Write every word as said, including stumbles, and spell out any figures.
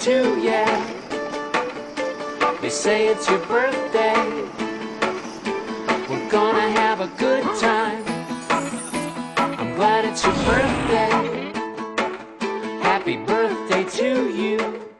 too, yeah. They say it's your birthday. We're gonna have a good time. I'm glad it's your birthday. Happy birthday to you.